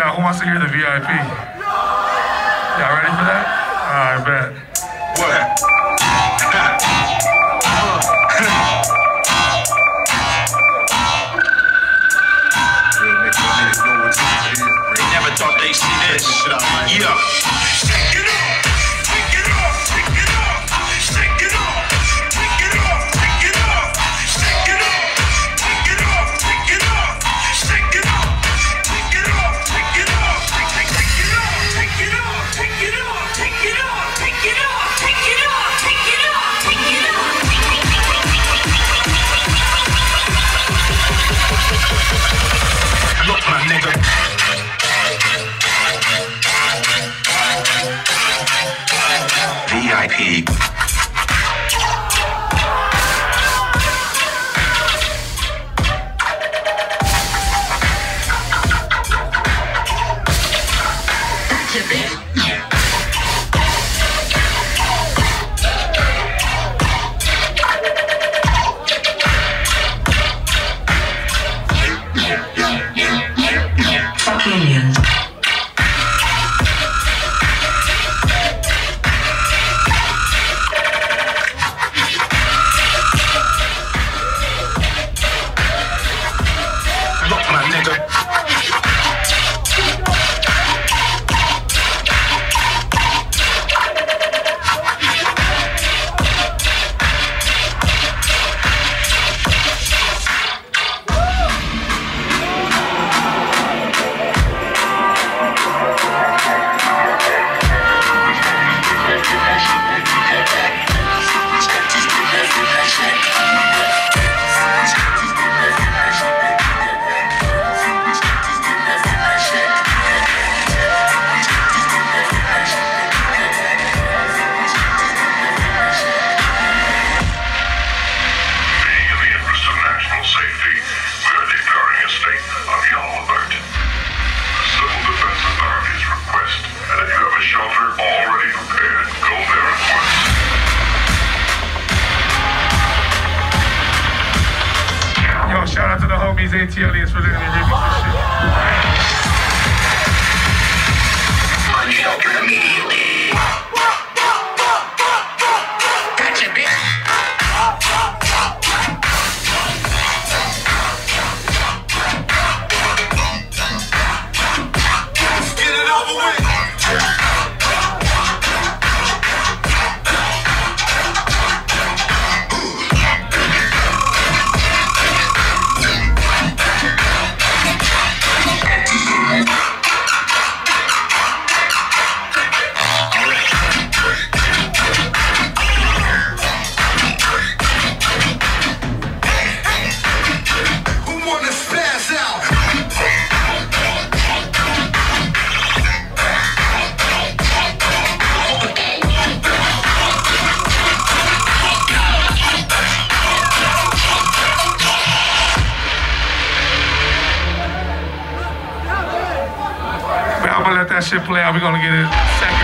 Yeah, who wants to hear the VIP? Y'all ready for that? I bet. What? Never thought they'd see this. Yeah. Shake it off, shake it off, shake it off, shake it off, shake it off, shake it off, shake it off, shake it off, shake it off, shake it off, shake it off, shake it off, shake it off, shake it off, shake it off, shake it off, shake it off, shake it off, shake it off, shake it off. Look, my nigga. VIP. Fuck Indians. Shout out to the homies ATLians for letting me remix this shit. Unsheltered immediately. Gotcha, bitch. Let's get it over with. I'm gonna let that shit play out. We're gonna get it second.